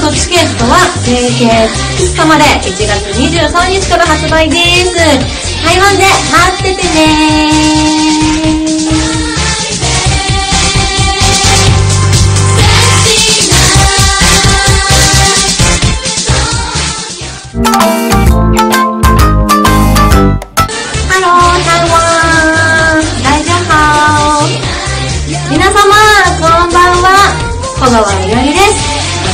トチケットは累計2日まで1月23日から発売です。台湾で待っててねー。小川いおりです。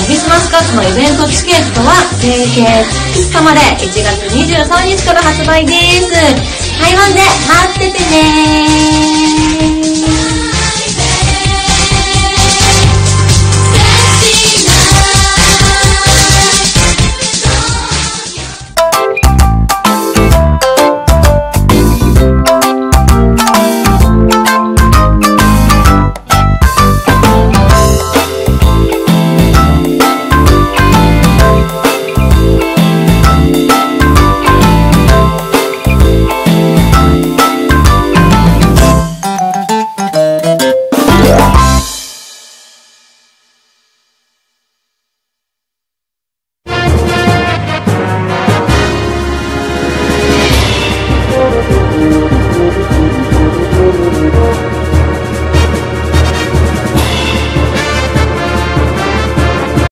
クリスマスカツのイベントチケットは累計2日まで1月23日から発売です。台湾で待っててねー。